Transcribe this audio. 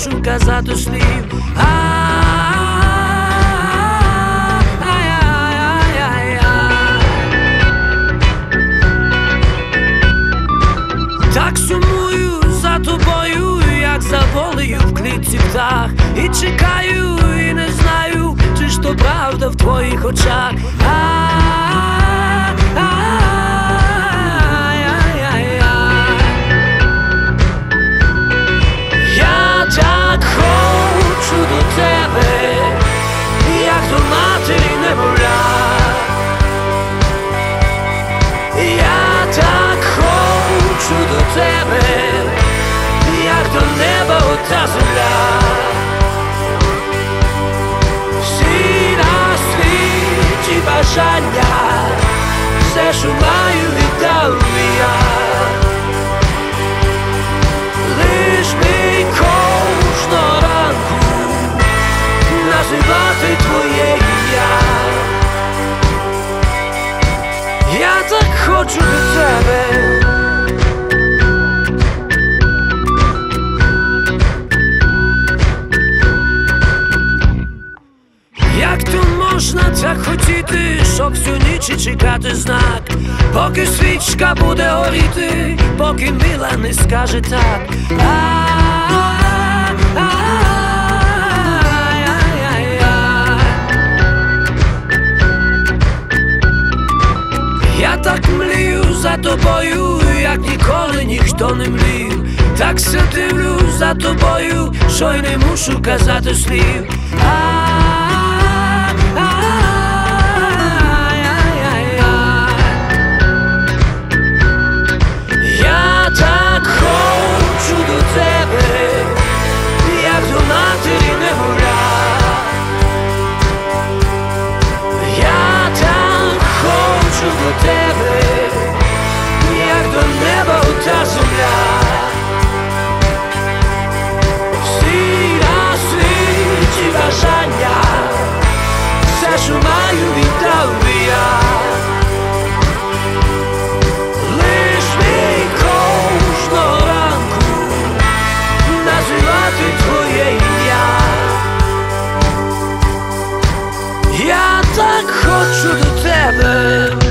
мушу казати слів. Так сумую за тобою, як за волею в клітці птах. І чекаю, і не знаю, чи ж то правда в твоїх очах. Я так хочу до тебе, як до матері немовля. Я так хочу до тебе, як до неба ота земля. Всі на світі бажання, все, що маю, віддав я. Лиш би кожного ранку називати твоє ім'я. Я так хочу до тебе. Як то можна так хотіти, щоб всю ніч чекати знак, поки свічка буде горіти, поки мила не скаже так. Я так млію за тобою, як ніколи ніхто не млів. Так се дивлюсь за тобою, що й не мушу казати слів. Я так хочу до тебе, як до матері немовля. Я так хочу до тебе, як до неба ота земля. Всі на світі бажання, все, що маю, віддав би я. Лиш би кожного ранку називати твоє ім'я. Я так хочу до тебе.